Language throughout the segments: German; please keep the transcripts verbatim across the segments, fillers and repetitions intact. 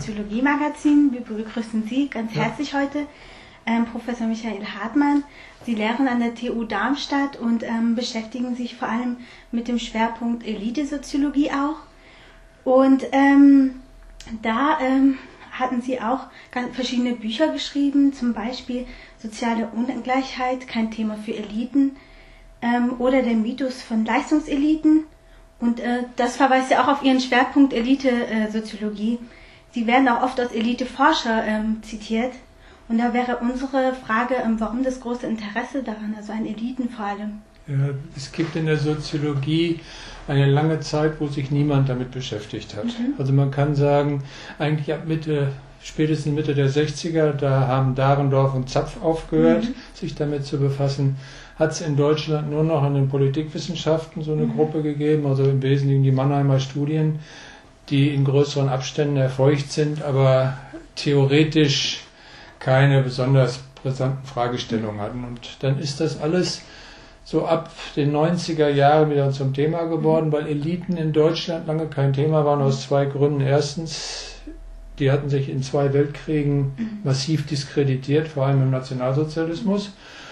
Soziologie-Magazin. Wir begrüßen Sie ganz ja. herzlich heute, ähm, Professor Michael Hartmann. Sie lehren an der T U Darmstadt und ähm, beschäftigen sich vor allem mit dem Schwerpunkt Elitesoziologie auch. Und ähm, da ähm, hatten Sie auch ganz verschiedene Bücher geschrieben, zum Beispiel Soziale Ungleichheit, kein Thema für Eliten ähm, oder der Mythos von Leistungseliten. Und äh, das verweist ja auch auf Ihren Schwerpunkt Elitesoziologie. Äh, Sie werden auch oft als Eliteforscher ähm, zitiert. Und da wäre unsere Frage, ähm, warum das große Interesse daran, also an Eliten vor allem? Ja, es gibt in der Soziologie eine lange Zeit, wo sich niemand damit beschäftigt hat. Mhm. Also man kann sagen, eigentlich ab Mitte, spätestens Mitte der sechziger, da haben Dahrendorf und Zapf aufgehört, mhm. sich damit zu befassen. Hat es in Deutschland nur noch an den Politikwissenschaften so eine mhm. Gruppe gegeben, also im Wesentlichen die Mannheimer Studien, die in größeren Abständen erfolgt sind, aber theoretisch keine besonders brisanten Fragestellungen hatten. Und dann ist das alles so ab den neunziger Jahren wieder zum Thema geworden, weil Eliten in Deutschland lange kein Thema waren, aus zwei Gründen. Erstens, die hatten sich in zwei Weltkriegen massiv diskreditiert, vor allem im Nationalsozialismus.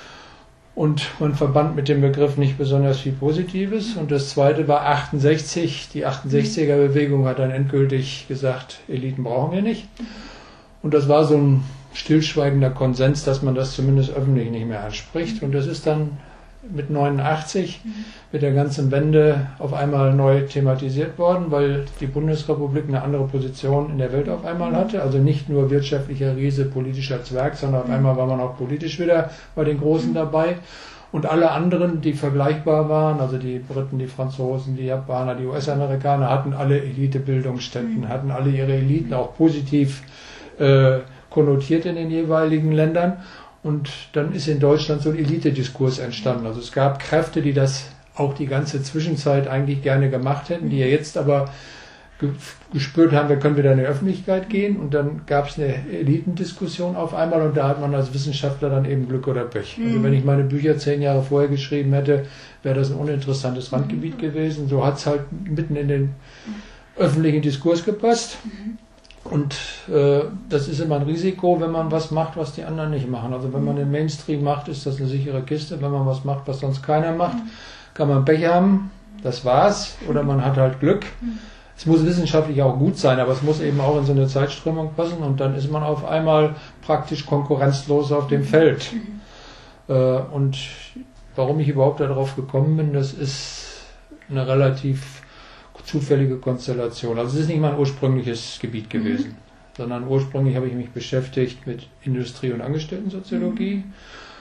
Und man verband mit dem Begriff nicht besonders viel Positives. Und das Zweite war achtundsechzig. Die achtundsechziger-Bewegung hat dann endgültig gesagt, Eliten brauchen wir nicht. Und das war so ein stillschweigender Konsens, dass man das zumindest öffentlich nicht mehr anspricht. Und das ist dann mit neunundachtzig, mhm. mit der ganzen Wende auf einmal neu thematisiert worden, weil die Bundesrepublik eine andere Position in der Welt auf einmal hatte. Also nicht nur wirtschaftlicher Riese, politischer Zwerg, sondern auf einmal war man auch politisch wieder bei den Großen dabei. Und alle anderen, die vergleichbar waren, also die Briten, die Franzosen, die Japaner, die U S-Amerikaner, hatten alle Elitebildungsstätten, mhm. hatten alle ihre Eliten auch positiv äh, konnotiert in den jeweiligen Ländern. Und dann ist in Deutschland so ein Elitediskurs entstanden. Also es gab Kräfte, die das auch die ganze Zwischenzeit eigentlich gerne gemacht hätten, die ja jetzt aber ge gespürt haben, wir können wieder in die Öffentlichkeit gehen. Und dann gab es eine Elitendiskussion auf einmal und da hat man als Wissenschaftler dann eben Glück oder Pech. Mhm. Also wenn ich meine Bücher zehn Jahre vorher geschrieben hätte, wäre das ein uninteressantes Randgebiet gewesen. So hat es halt mitten in den öffentlichen Diskurs gepasst. Mhm. Und äh, das ist immer ein Risiko, wenn man was macht, was die anderen nicht machen. Also wenn man den Mainstream macht, ist das eine sichere Kiste. Wenn man was macht, was sonst keiner macht, kann man Pech haben, das war's. Oder man hat halt Glück. Es muss wissenschaftlich auch gut sein, aber es muss eben auch in so eine Zeitströmung passen. Und dann ist man auf einmal praktisch konkurrenzlos auf dem Feld. Äh, und warum ich überhaupt darauf gekommen bin, das ist eine relativ zufällige Konstellation. Also es ist nicht mein ursprüngliches Gebiet gewesen, mhm. sondern ursprünglich habe ich mich beschäftigt mit Industrie- und Angestelltensoziologie mhm.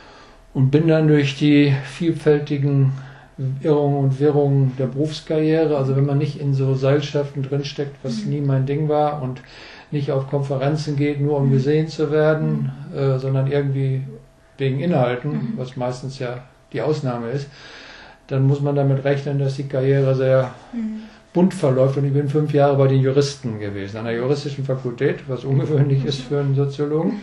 und bin dann durch die vielfältigen Irrungen und Wirrungen der Berufskarriere, also wenn man nicht in so Seilschaften drinsteckt, was mhm. nie mein Ding war und nicht auf Konferenzen geht, nur um gesehen zu werden, mhm. äh, sondern irgendwie wegen Inhalten, mhm. was meistens ja die Ausnahme ist, dann muss man damit rechnen, dass die Karriere sehr mhm. bunt verläuft. Und ich bin fünf Jahre bei den Juristen gewesen, an der juristischen Fakultät, was ungewöhnlich ist für einen Soziologen.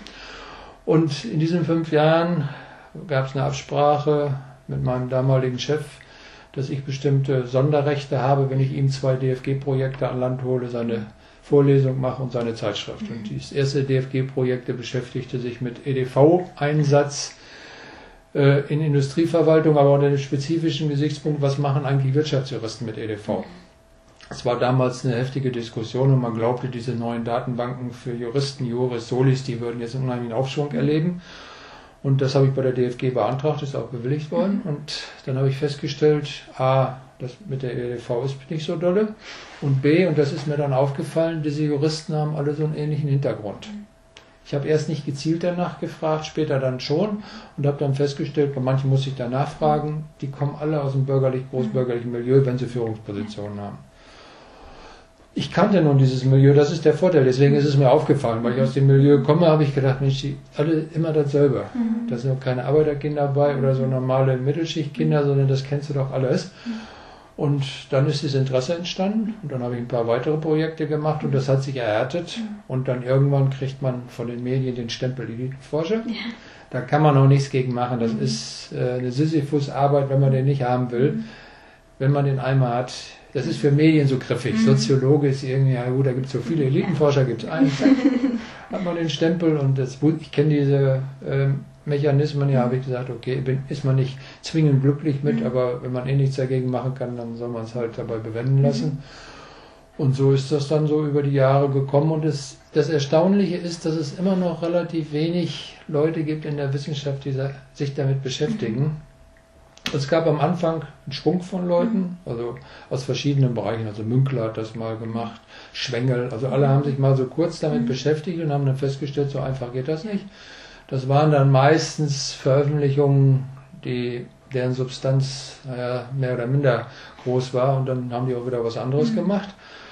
Und in diesen fünf Jahren gab es eine Absprache mit meinem damaligen Chef, dass ich bestimmte Sonderrechte habe, wenn ich ihm zwei D F G-Projekte an Land hole, seine Vorlesung mache und seine Zeitschrift. Und dieses erste D F G-Projekt beschäftigte sich mit E D V-Einsatz äh, in Industrieverwaltung, aber unter dem spezifischen Gesichtspunkt, was machen eigentlich Wirtschaftsjuristen mit E D V? Es war damals eine heftige Diskussion und man glaubte, diese neuen Datenbanken für Juristen, Juris, Solis, die würden jetzt einen unheimlichen Aufschwung erleben. Und das habe ich bei der D F G beantragt, ist auch bewilligt worden. Und dann habe ich festgestellt, A, das mit der E D V ist nicht so dolle. Und B, und das ist mir dann aufgefallen, diese Juristen haben alle so einen ähnlichen Hintergrund. Ich habe erst nicht gezielt danach gefragt, später dann schon und habe dann festgestellt, bei manchen muss ich danach fragen, die kommen alle aus dem bürgerlich, großbürgerlichen Milieu, wenn sie Führungspositionen haben. Ich kannte nun dieses Milieu, das ist der Vorteil, deswegen ist es mir aufgefallen, weil ich aus dem Milieu komme, habe ich gedacht, Mensch, die alle immer dasselbe. Mhm. Da sind keine Arbeiterkinder dabei oder so normale Mittelschichtkinder, sondern das kennst du doch alles. Mhm. Und dann ist das Interesse entstanden und dann habe ich ein paar weitere Projekte gemacht und das hat sich erhärtet mhm. und dann irgendwann kriegt man von den Medien den Stempel Elitenforscher. Ja. Da kann man auch nichts gegen machen, das mhm. ist äh, eine Sisyphus-Arbeit, wenn man den nicht haben will. Mhm. wenn man den einmal hat, das ist für Medien so griffig. Mhm. Soziologe ist irgendwie, ja gut, da gibt es so viele Elitenforscher, gibt es einen, hat man den Stempel und das, ich kenne diese ähm, Mechanismen, ja, habe ich gesagt, okay, bin, ist man nicht zwingend glücklich mit, mhm. aber wenn man eh nichts dagegen machen kann, dann soll man es halt dabei bewenden lassen. Mhm. Und so ist das dann so über die Jahre gekommen und es, das Erstaunliche ist, dass es immer noch relativ wenig Leute gibt in der Wissenschaft, die sich damit beschäftigen. Mhm. Es gab am Anfang einen Schwung von Leuten, also aus verschiedenen Bereichen, also Münkler hat das mal gemacht, Schwengel, also alle haben sich mal so kurz damit mhm. beschäftigt und haben dann festgestellt, so einfach geht das nicht. Das waren dann meistens Veröffentlichungen, die, deren Substanz naja, mehr oder minder groß war und dann haben die auch wieder was anderes mhm. gemacht.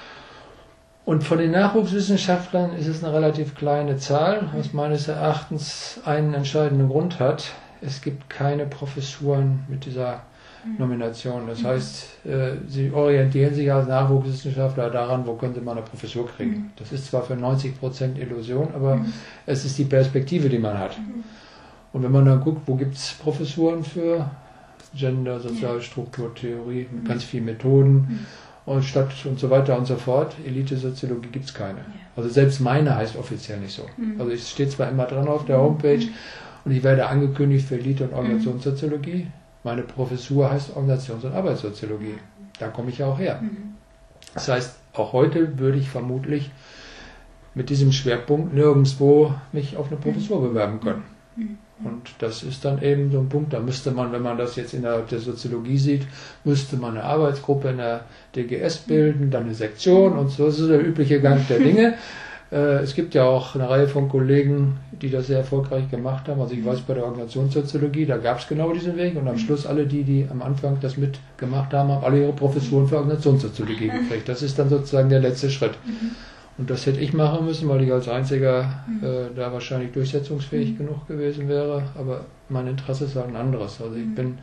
Und von den Nachwuchswissenschaftlern ist es eine relativ kleine Zahl, was meines Erachtens einen entscheidenden Grund hat. Es gibt keine Professuren mit dieser Nomination. Das heißt, sie orientieren sich als Nachwuchswissenschaftler daran, wo können sie mal eine Professur kriegen. Das ist zwar für neunzig Prozent Illusion, aber es ist die Perspektive, die man hat. Und wenn man dann guckt, wo gibt es Professuren für Gender, Sozialstrukturtheorie, mit ganz vielen Methoden und Stadt und so weiter und so fort, Elite-Soziologie gibt es keine. Also selbst meine heißt offiziell nicht so. Also es steht zwar immer dran auf der Homepage, und ich werde angekündigt für Elite- und Organisationssoziologie. Meine Professur heißt Organisations- und Arbeitssoziologie. Da komme ich ja auch her. Das heißt, auch heute würde ich vermutlich mit diesem Schwerpunkt nirgendwo mich auf eine Professur bewerben können. Und das ist dann eben so ein Punkt, da müsste man, wenn man das jetzt innerhalb der Soziologie sieht, müsste man eine Arbeitsgruppe in der D G S bilden, dann eine Sektion und so. Das ist der übliche Gang der Dinge. Es gibt ja auch eine Reihe von Kollegen, die das sehr erfolgreich gemacht haben. Also ich weiß, bei der Organisationssoziologie, da gab es genau diesen Weg und am Schluss alle die, die am Anfang das mitgemacht haben, haben alle ihre Professuren für Organisationssoziologie gekriegt. Das ist dann sozusagen der letzte Schritt. Und das hätte ich machen müssen, weil ich als Einziger äh, da wahrscheinlich durchsetzungsfähig genug gewesen wäre. Aber mein Interesse ist halt ein anderes. Also ich bin,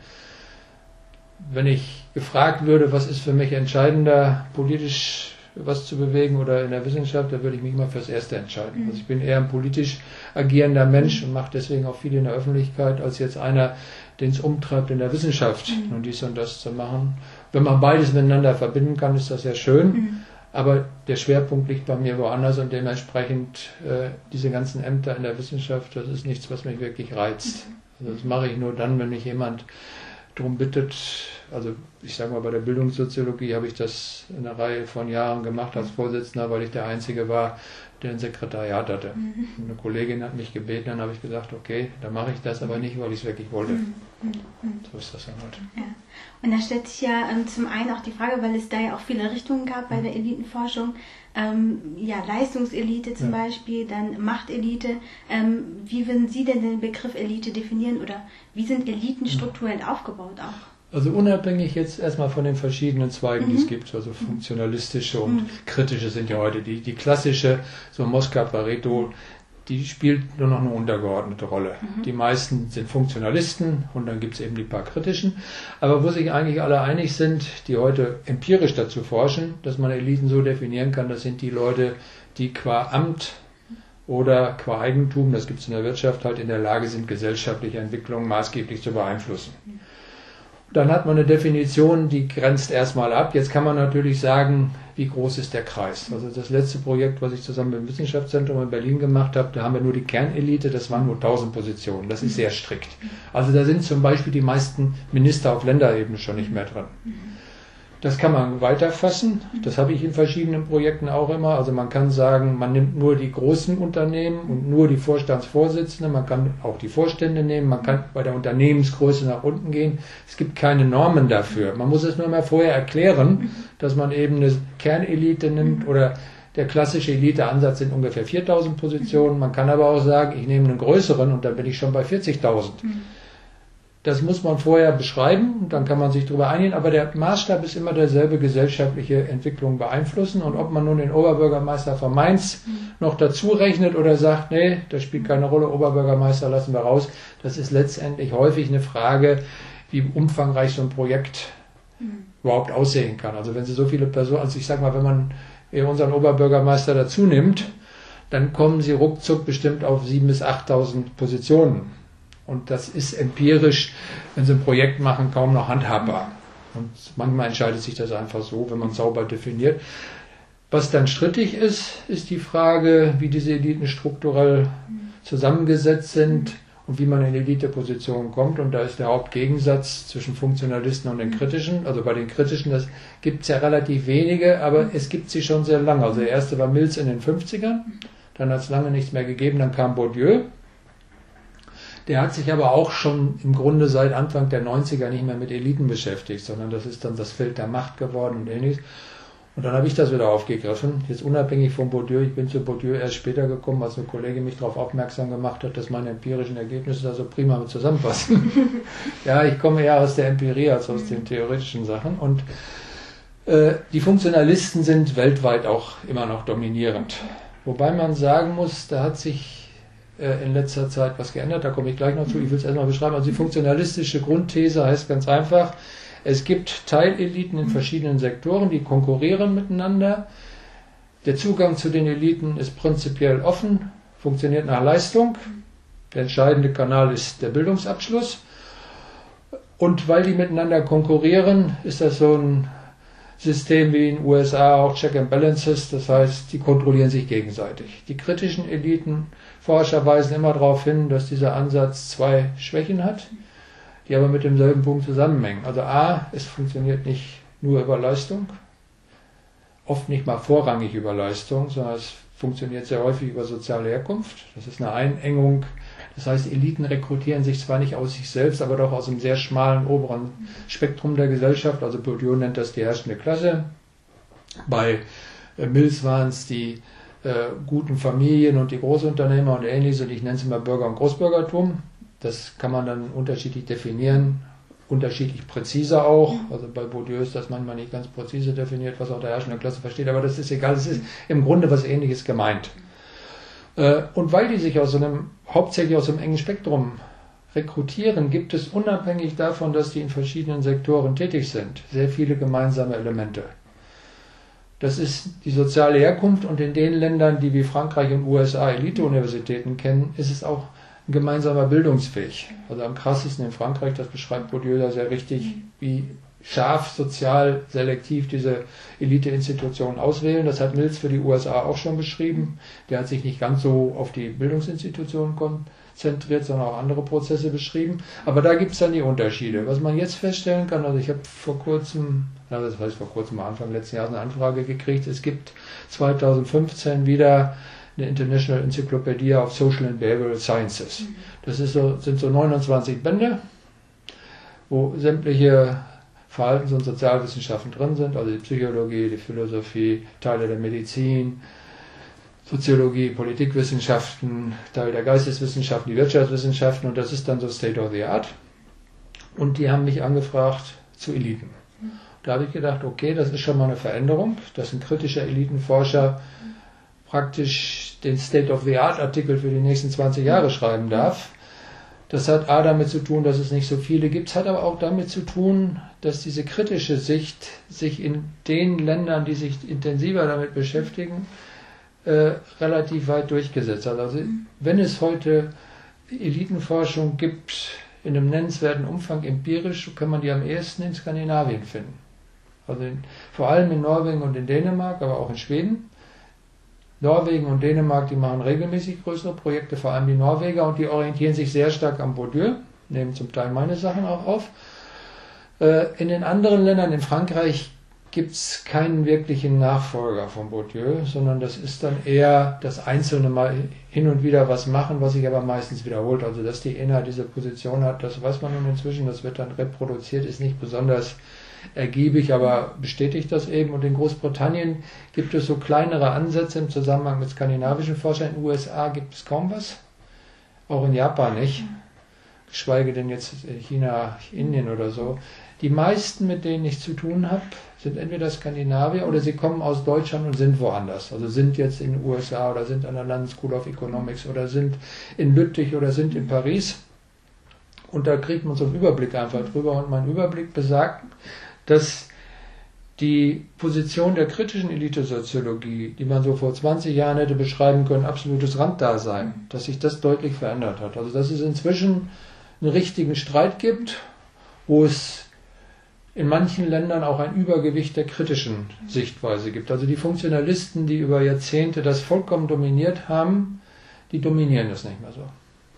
wenn ich gefragt würde, was ist für mich entscheidender, politisch was zu bewegen oder in der Wissenschaft, da würde ich mich mal fürs Erste entscheiden. Also ich bin eher ein politisch agierender Mensch und mache deswegen auch viel in der Öffentlichkeit, als jetzt einer, den es umtreibt, in der Wissenschaft mhm. und dies und das zu machen. Wenn man beides miteinander verbinden kann, ist das sehr schön, mhm. aber der Schwerpunkt liegt bei mir woanders und dementsprechend äh, diese ganzen Ämter in der Wissenschaft, das ist nichts, was mich wirklich reizt. Also das mache ich nur dann, wenn mich jemand darum bittet. Also ich sage mal, bei der Bildungssoziologie habe ich das in einer Reihe von Jahren gemacht als Vorsitzender, weil ich der Einzige war, der ein Sekretariat hatte. Mhm. Eine Kollegin hat mich gebeten, dann habe ich gesagt, okay, dann mache ich das, aber nicht, weil ich es wirklich wollte. Mhm. So ist das dann halt. Ja. Und da stellt sich ja ähm, zum einen auch die Frage, weil es da ja auch viele Richtungen gab bei mhm. der Elitenforschung, ähm, ja, Leistungselite zum ja. Beispiel, dann Machtelite. Ähm, wie würden Sie denn den Begriff Elite definieren oder wie sind Eliten strukturell mhm. aufgebaut auch? Also unabhängig jetzt erstmal von den verschiedenen Zweigen, mhm. die es gibt, also funktionalistische und mhm. kritische sind ja heute. Die, die klassische, so Mosca, Pareto, die spielt nur noch eine untergeordnete Rolle. Mhm. Die meisten sind Funktionalisten und dann gibt es eben die paar kritischen. Aber wo sich eigentlich alle einig sind, die heute empirisch dazu forschen, dass man Eliten so definieren kann, das sind die Leute, die qua Amt oder qua Eigentum, das gibt es in der Wirtschaft, halt in der Lage sind, gesellschaftliche Entwicklungen maßgeblich zu beeinflussen. Mhm. Dann hat man eine Definition, die grenzt erstmal ab. Jetzt kann man natürlich sagen, wie groß ist der Kreis. Also das letzte Projekt, was ich zusammen mit dem Wissenschaftszentrum in Berlin gemacht habe, da haben wir nur die Kernelite, das waren nur tausend Positionen. Das ist sehr strikt. Also da sind zum Beispiel die meisten Minister auf Länderebene schon nicht mehr dran. Das kann man weiterfassen. Das habe ich in verschiedenen Projekten auch immer. Also man kann sagen, man nimmt nur die großen Unternehmen und nur die Vorstandsvorsitzenden. Man kann auch die Vorstände nehmen. Man kann bei der Unternehmensgröße nach unten gehen. Es gibt keine Normen dafür. Man muss es nur mal vorher erklären, dass man eben eine Kernelite nimmt oder der klassische Eliteansatz sind ungefähr viertausend Positionen. Man kann aber auch sagen, ich nehme einen größeren und dann bin ich schon bei vierzigtausend. Das muss man vorher beschreiben und dann kann man sich darüber einigen, aber der Maßstab ist immer derselbe, gesellschaftliche Entwicklung beeinflussen und ob man nun den Oberbürgermeister von Mainz mhm. noch dazu rechnet oder sagt, nee, das spielt keine Rolle, Oberbürgermeister lassen wir raus, das ist letztendlich häufig eine Frage, wie umfangreich so ein Projekt mhm. überhaupt aussehen kann. Also wenn Sie so viele Personen, also ich sag mal, wenn man unseren Oberbürgermeister dazu nimmt, dann kommen Sie ruckzuck bestimmt auf siebentausend bis achttausend Positionen. Und das ist empirisch, wenn Sie ein Projekt machen, kaum noch handhabbar. Und manchmal entscheidet sich das einfach so, wenn man sauber definiert. Was dann strittig ist, ist die Frage, wie diese Eliten strukturell zusammengesetzt sind und wie man in Elitepositionen kommt. Und da ist der Hauptgegensatz zwischen Funktionalisten und den Kritischen. Also bei den Kritischen, das gibt es ja relativ wenige, aber es gibt sie schon sehr lange. Also der erste war Mills in den fünfzigern, dann hat es lange nichts mehr gegeben, dann kam Bourdieu. Der hat sich aber auch schon im Grunde seit Anfang der neunziger nicht mehr mit Eliten beschäftigt, sondern das ist dann das Feld der Macht geworden und ähnliches. Und dann habe ich das wieder aufgegriffen, jetzt unabhängig von Bourdieu. Ich bin zu Bourdieu erst später gekommen, als eine Kollegin mich darauf aufmerksam gemacht hat, dass meine empirischen Ergebnisse da so prima mit zusammenpassen. Ja, ich komme eher aus der Empirie als aus den theoretischen Sachen. Und äh, die Funktionalisten sind weltweit auch immer noch dominierend. Wobei man sagen muss, da hat sich äh, in letzter Zeit was geändert, da komme ich gleich noch zu. Ich will es erstmal beschreiben. Also die funktionalistische Grundthese heißt ganz einfach, es gibt Teileliten in verschiedenen Sektoren, die konkurrieren miteinander. Der Zugang zu den Eliten ist prinzipiell offen, funktioniert nach Leistung. Der entscheidende Kanal ist der Bildungsabschluss. Und weil die miteinander konkurrieren, ist das so ein System wie in den U S A, auch Check and Balances. Das heißt, die kontrollieren sich gegenseitig. Die kritischen Elitenforscher weisen immer darauf hin, dass dieser Ansatz zwei Schwächen hat, die aber mit demselben Punkt zusammenhängen. Also A, es funktioniert nicht nur über Leistung, oft nicht mal vorrangig über Leistung, sondern es funktioniert sehr häufig über soziale Herkunft. Das ist eine Einengung. Das heißt, Eliten rekrutieren sich zwar nicht aus sich selbst, aber doch aus einem sehr schmalen oberen Spektrum der Gesellschaft. Also Bourdieu nennt das die herrschende Klasse. Bei äh, Mills waren es die äh, guten Familien und die Großunternehmer und ähnliches. Und ich nenne es immer Bürger- und Großbürgertum. Das kann man dann unterschiedlich definieren, unterschiedlich präzise auch. Also bei Bourdieu ist das manchmal nicht ganz präzise definiert, was auch der herrschende Klasse versteht, aber das ist egal, es ist im Grunde was Ähnliches gemeint. Und weil die sich aus einem, hauptsächlich aus einem engen Spektrum rekrutieren, gibt es unabhängig davon, dass die in verschiedenen Sektoren tätig sind, sehr viele gemeinsame Elemente. Das ist die soziale Herkunft und in den Ländern, die wie Frankreich und U S A Elite-Universitäten kennen, ist es auch ein gemeinsamer Bildungsweg. Also am krassesten in Frankreich, das beschreibt Bourdieu da sehr richtig, wie scharf sozial selektiv diese Elite-Institutionen auswählen. Das hat Mills für die U S A auch schon beschrieben. Der hat sich nicht ganz so auf die Bildungsinstitutionen konzentriert, sondern auch andere Prozesse beschrieben. Aber da gibt es dann die Unterschiede. Was man jetzt feststellen kann, also ich habe vor kurzem, ja, das heißt vor kurzem, Anfang letzten Jahres eine Anfrage gekriegt, es gibt zweitausendfünfzehn wieder eine International Encyclopedia of Social and Behavioral Sciences. Das ist so, sind so neunundzwanzig Bände, wo sämtliche Verhaltens- und Sozialwissenschaften drin sind, also die Psychologie, die Philosophie, Teile der Medizin, Soziologie, Politikwissenschaften, Teil der Geisteswissenschaften, die Wirtschaftswissenschaften, und das ist dann so State of the Art. Und die haben mich angefragt zu Eliten. Da habe ich gedacht, okay, das ist schon mal eine Veränderung, dass ein kritischer Elitenforscher praktisch den State of the Art Artikel für die nächsten zwanzig Jahre schreiben darf. Das hat A damit zu tun, dass es nicht so viele gibt, es hat aber auch damit zu tun, dass diese kritische Sicht sich in den Ländern, die sich intensiver damit beschäftigen, äh, relativ weit durchgesetzt hat. Also wenn es heute Elitenforschung gibt in einem nennenswerten Umfang empirisch, kann man die am ehesten in Skandinavien finden. Also in, vor allem in Norwegen und in Dänemark, aber auch in Schweden. Norwegen und Dänemark, die machen regelmäßig größere Projekte, vor allem die Norweger, und die orientieren sich sehr stark am Bourdieu, nehmen zum Teil meine Sachen auch auf. In den anderen Ländern, in Frankreich, gibt es keinen wirklichen Nachfolger von Bourdieu, sondern das ist dann eher das Einzelne mal hin und wieder was machen, was sich aber meistens wiederholt. Also dass die Inhalt diese Position hat, das weiß man nun inzwischen, das wird dann reproduziert, ist nicht besonders ergiebig, aber bestätigt das eben. Und in Großbritannien gibt es so kleinere Ansätze im Zusammenhang mit skandinavischen Forschern. In den U S A gibt es kaum was, auch in Japan nicht, geschweige denn jetzt China, Indien oder so. Die meisten, mit denen ich zu tun habe, sind entweder Skandinavier oder sie kommen aus Deutschland und sind woanders. Also sind jetzt in den U S A oder sind an der London School of Economics oder sind in Lüttich oder sind in Paris. Und da kriegt man so einen Überblick einfach drüber. Und mein Überblick besagt, dass die Position der kritischen Elitesoziologie, die man so vor zwanzig Jahren hätte beschreiben können, absolutes Randdasein, dass sich das deutlich verändert hat. Also dass es inzwischen einen richtigen Streit gibt, wo es in manchen Ländern auch ein Übergewicht der kritischen Sichtweise gibt. Also die Funktionalisten, die über Jahrzehnte das vollkommen dominiert haben, die dominieren das nicht mehr so.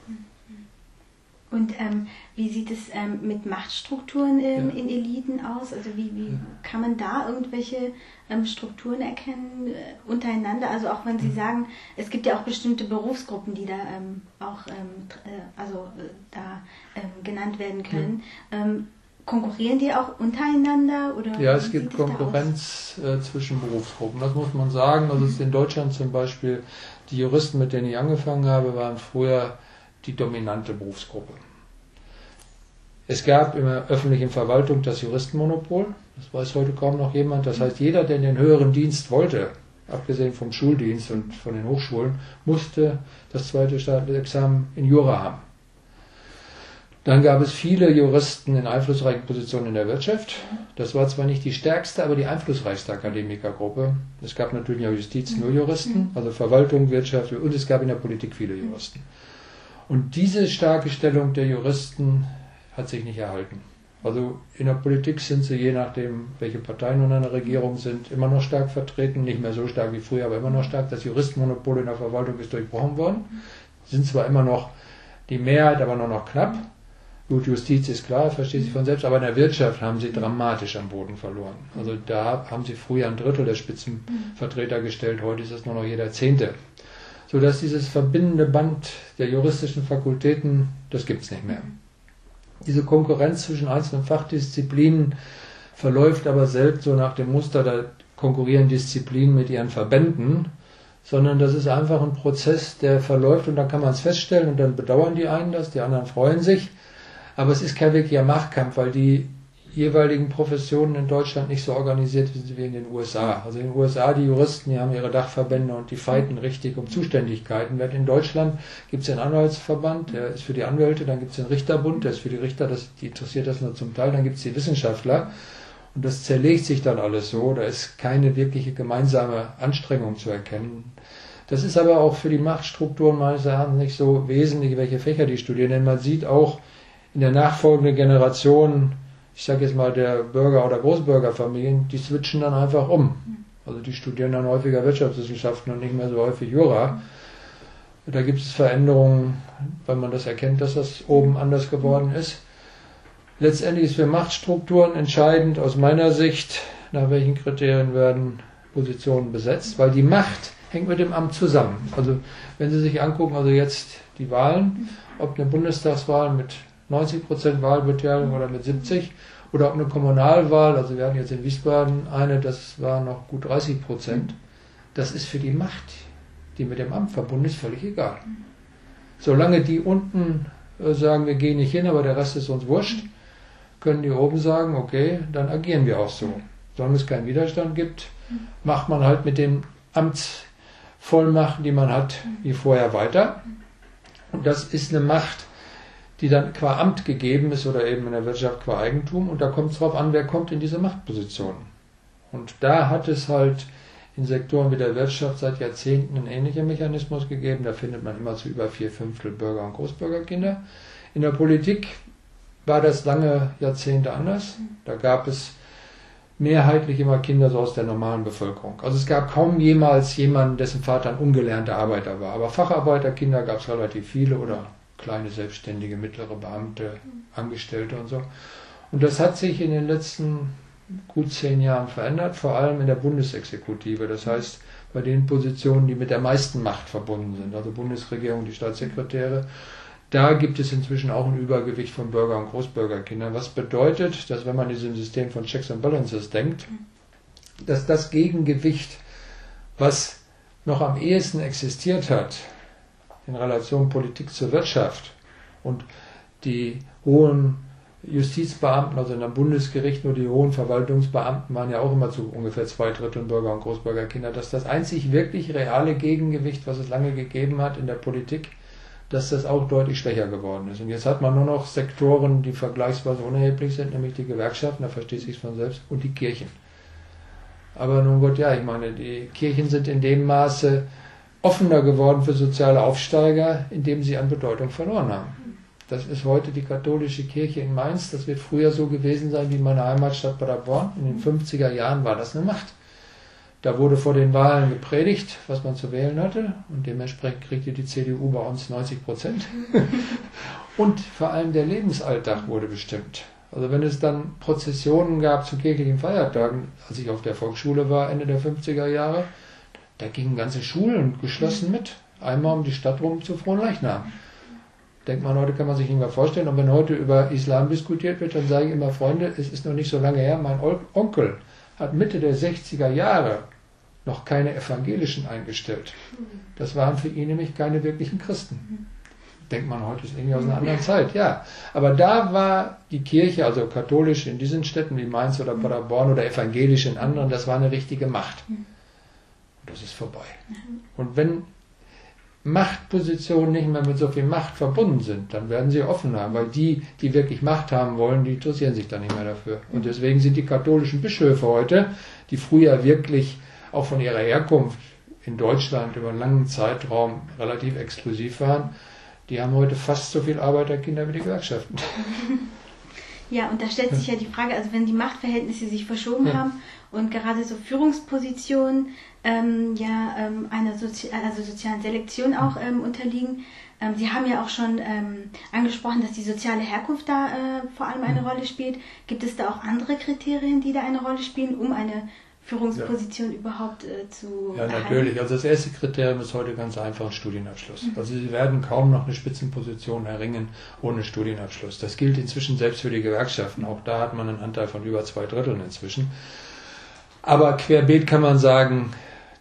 Und ähm, wie sieht es ähm, mit Machtstrukturen ähm, Ja. in Eliten aus? Also wie, wie Ja. kann man da irgendwelche ähm, Strukturen erkennen äh, untereinander? Also auch wenn Sie sagen, es gibt ja auch bestimmte Berufsgruppen, die da ähm, auch ähm, tr- äh, also, äh, da ähm, genannt werden können. Ähm, konkurrieren die auch untereinander? Oder Ja, wie es gibt sieht da aus? Konkurrenz äh, zwischen Berufsgruppen. Das muss man sagen. Also es ist in Deutschland zum Beispiel, die Juristen, mit denen ich angefangen habe, waren früher die dominante Berufsgruppe. Es gab in der öffentlichen Verwaltung das Juristenmonopol. Das weiß heute kaum noch jemand. Das heißt, jeder, der in den höheren Dienst wollte, abgesehen vom Schuldienst und von den Hochschulen, musste das zweite staatliche Examen in Jura haben. Dann gab es viele Juristen in einflussreichen Positionen in der Wirtschaft. Das war zwar nicht die stärkste, aber die einflussreichste Akademikergruppe. Es gab natürlich in der Justiz nur Juristen, also Verwaltung, Wirtschaft, und es gab in der Politik viele Juristen. Und diese starke Stellung der Juristen hat sich nicht erhalten. Also in der Politik sind sie, je nachdem, welche Parteien in einer Regierung sind, immer noch stark vertreten. Nicht mehr so stark wie früher, aber immer noch stark. Das Juristenmonopol in der Verwaltung ist durchbrochen worden. Sind zwar immer noch die Mehrheit, aber nur noch knapp. Gut, Justiz ist klar, versteht sich von selbst, aber in der Wirtschaft haben sie dramatisch am Boden verloren. Also da haben sie früher ein Drittel der Spitzenvertreter gestellt, heute ist es nur noch jeder Zehnte. Sodass dieses verbindende Band der juristischen Fakultäten, das gibt es nicht mehr. Diese Konkurrenz zwischen einzelnen Fachdisziplinen verläuft aber selten so nach dem Muster, da konkurrieren Disziplinen mit ihren Verbänden, sondern das ist einfach ein Prozess, der verläuft und dann kann man es feststellen und dann bedauern die einen das, die anderen freuen sich. Aber es ist kein wirklicher Machtkampf, weil die jeweiligen Professionen in Deutschland nicht so organisiert sind wie in den U S A. Also in den U S A, die Juristen, die haben ihre Dachverbände und die fighten richtig um Zuständigkeiten. Während in Deutschland gibt es den Anwaltsverband, der ist für die Anwälte, dann gibt es den Richterbund, der ist für die Richter, das, die interessiert das nur zum Teil, dann gibt es die Wissenschaftler und das zerlegt sich dann alles so, da ist keine wirkliche gemeinsame Anstrengung zu erkennen. Das ist aber auch für die Machtstrukturen meines Erachtens nicht so wesentlich, welche Fächer die studieren, denn man sieht auch in der nachfolgenden Generation, ich sage jetzt mal der Bürger- oder Großbürgerfamilien, die switchen dann einfach um. Also die studieren dann häufiger Wirtschaftswissenschaften und nicht mehr so häufig Jura. Da gibt es Veränderungen, weil man das erkennt, dass das oben anders geworden ist. Letztendlich ist für Machtstrukturen entscheidend aus meiner Sicht, nach welchen Kriterien werden Positionen besetzt, weil die Macht hängt mit dem Amt zusammen. Also wenn Sie sich angucken, also jetzt die Wahlen, ob eine Bundestagswahl mit neunzig Prozent Wahlbeteiligung oder mit siebzig oder ob eine Kommunalwahl, also wir hatten jetzt in Wiesbaden eine, das war noch gut dreißig Prozent, das ist für die Macht, die mit dem Amt verbunden ist, völlig egal. Solange die unten sagen, wir gehen nicht hin, aber der Rest ist uns wurscht, können die oben sagen, okay, dann agieren wir auch so. Solange es keinen Widerstand gibt, macht man halt mit den Amtsvollmachten, die man hat, wie vorher weiter. Und das ist eine Macht, die dann qua Amt gegeben ist oder eben in der Wirtschaft qua Eigentum. Und da kommt es darauf an, wer kommt in diese Machtposition. Und da hat es halt in Sektoren wie der Wirtschaft seit Jahrzehnten einen ähnlichen Mechanismus gegeben. Da findet man immer zu über vier Fünftel Bürger- und Großbürgerkinder. In der Politik war das lange Jahrzehnte anders. Da gab es mehrheitlich immer Kinder so aus der normalen Bevölkerung. Also es gab kaum jemals jemanden, dessen Vater ein ungelernter Arbeiter war. Aber Facharbeiterkinder gab es relativ viele oder kleine Selbstständige, mittlere Beamte, Angestellte und so. Und das hat sich in den letzten gut zehn Jahren verändert, vor allem in der Bundesexekutive. Das heißt, bei den Positionen, die mit der meisten Macht verbunden sind, also Bundesregierung, die Staatssekretäre, da gibt es inzwischen auch ein Übergewicht von Bürger- und Großbürgerkindern. Was bedeutet, dass wenn man in diesem System von Checks and Balances denkt, dass das Gegengewicht, was noch am ehesten existiert hat, in Relation Politik zur Wirtschaft und die hohen Justizbeamten, also in einem Bundesgericht nur die hohen Verwaltungsbeamten waren ja auch immer zu ungefähr zwei Dritteln Bürger- und Großbürgerkinder, dass das einzig wirklich reale Gegengewicht, was es lange gegeben hat in der Politik, dass das auch deutlich schwächer geworden ist. Und jetzt hat man nur noch Sektoren, die vergleichsweise unerheblich sind, nämlich die Gewerkschaften, da versteht sich von selbst, und die Kirchen. Aber nun Gott, ja, ich meine, die Kirchen sind in dem Maße offener geworden für soziale Aufsteiger, indem sie an Bedeutung verloren haben. Das ist heute die katholische Kirche in Mainz. Das wird früher so gewesen sein wie meine Heimatstadt Paderborn. In den fünfziger Jahren war das eine Macht. Da wurde vor den Wahlen gepredigt, was man zu wählen hatte. Und dementsprechend kriegte die C D U bei uns neunzig Prozent. Und vor allem der Lebensalltag wurde bestimmt. Also wenn es dann Prozessionen gab zu kirchlichen Feiertagen, als ich auf der Volksschule war, Ende der fünfziger Jahre, da gingen ganze Schulen geschlossen mit. Einmal um die Stadt rum zu Fronleichnam. Denkt man, heute kann man sich nicht mehr vorstellen. Und wenn heute über Islam diskutiert wird, dann sage ich immer, Freunde, es ist noch nicht so lange her, mein Onkel hat Mitte der sechziger Jahre noch keine Evangelischen eingestellt. Das waren für ihn nämlich keine wirklichen Christen. Denkt man, heute ist irgendwie aus einer anderen Zeit, ja. Aber da war die Kirche, also katholisch in diesen Städten wie Mainz oder Paderborn oder evangelisch in anderen, das war eine richtige Macht. Und das ist vorbei. Und wenn Machtpositionen nicht mehr mit so viel Macht verbunden sind, dann werden sie offener, weil die, die wirklich Macht haben wollen, die interessieren sich dann nicht mehr dafür. Und deswegen sind die katholischen Bischöfe heute, die früher wirklich auch von ihrer Herkunft in Deutschland über einen langen Zeitraum relativ exklusiv waren, die haben heute fast so viele Arbeiterkinder wie die Gewerkschaften. Ja, und da stellt sich ja die Frage, also wenn die Machtverhältnisse sich verschoben ja. haben und gerade so Führungspositionen ähm, ja ähm, einer Sozi also sozialen Selektion auch ähm, unterliegen. Ähm, Sie haben ja auch schon ähm, angesprochen, dass die soziale Herkunft da äh, vor allem eine Rolle spielt. Gibt es da auch andere Kriterien, die da eine Rolle spielen, um eine Führungsposition ja. überhaupt äh, zu Ja, erhalten? natürlich. Also das erste Kriterium ist heute ganz einfach ein Studienabschluss. Mhm. Also Sie werden kaum noch eine Spitzenposition erringen ohne Studienabschluss. Das gilt inzwischen selbst für die Gewerkschaften. Auch da hat man einen Anteil von über zwei Dritteln inzwischen. Aber querbeet kann man sagen,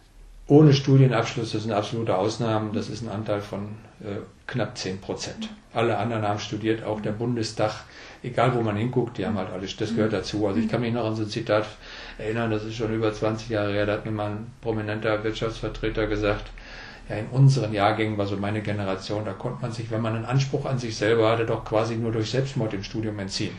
ohne Studienabschluss, das sind absolute Ausnahmen, das ist ein Anteil von äh, knapp zehn Prozent. Alle anderen haben studiert, auch der Bundestag, egal wo man hinguckt, die haben halt alles, das gehört dazu. Also ich kann mich noch an so ein Zitat erinnern, das ist schon über zwanzig Jahre her, da hat mir mal ein prominenter Wirtschaftsvertreter gesagt, ja, in unseren Jahrgängen war so meine Generation, da konnte man sich, wenn man einen Anspruch an sich selber hatte, doch quasi nur durch Selbstmord im Studium entziehen.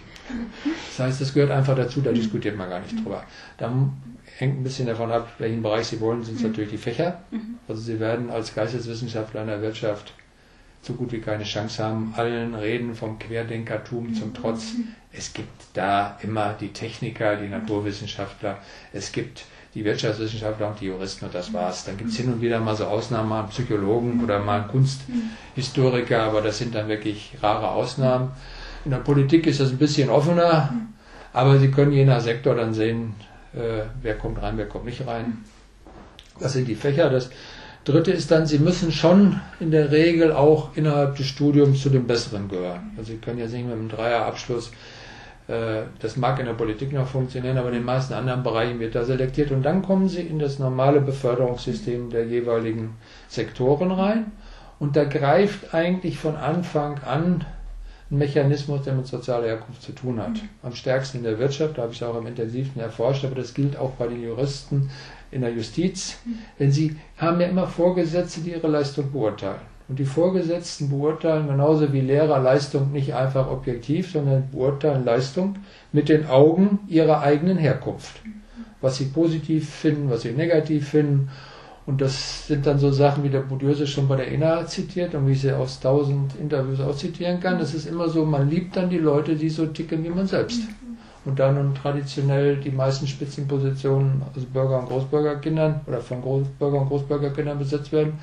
Das heißt, das gehört einfach dazu, da diskutiert man gar nicht drüber. Da hängt ein bisschen davon ab, welchen Bereich Sie wollen, sind es natürlich die Fächer. Also Sie werden als Geisteswissenschaftler in der Wirtschaft so gut wie keine Chance haben, allen Reden vom Querdenkertum zum Trotz. Es gibt da immer die Techniker, die Naturwissenschaftler, es gibt die Wirtschaftswissenschaftler und die Juristen und das war's. Dann gibt es hin und wieder mal so Ausnahmen, mal einen Psychologen oder mal einen Kunsthistoriker, aber das sind dann wirklich rare Ausnahmen. In der Politik ist das ein bisschen offener, aber Sie können je nach Sektor dann sehen, äh, wer kommt rein, wer kommt nicht rein. Das sind die Fächer. Das Dritte ist dann, Sie müssen schon in der Regel auch innerhalb des Studiums zu den Besseren gehören. Also Sie können jetzt nicht mit einem Dreierabschluss, äh, das mag in der Politik noch funktionieren, aber in den meisten anderen Bereichen wird da selektiert und dann kommen Sie in das normale Beförderungssystem der jeweiligen Sektoren rein und da greift eigentlich von Anfang an ein Mechanismus, der mit sozialer Herkunft zu tun hat. Am stärksten in der Wirtschaft, da habe ich es auch am intensivsten erforscht, aber das gilt auch bei den Juristen in der Justiz. Denn sie haben ja immer Vorgesetzte, die ihre Leistung beurteilen. Und die Vorgesetzten beurteilen genauso wie Lehrer Leistung nicht einfach objektiv, sondern beurteilen Leistung mit den Augen ihrer eigenen Herkunft. Was sie positiv finden, was sie negativ finden. Und das sind dann so Sachen, wie der Bourdieu schon bei der E N A zitiert und wie ich sie aus tausend Interviews auch zitieren kann. Das ist immer so, man liebt dann die Leute, die so ticken wie man selbst. Und da nun traditionell die meisten Spitzenpositionen aus Bürger- und Großbürgerkindern oder von Großbürger- und Großbürgerkindern besetzt werden,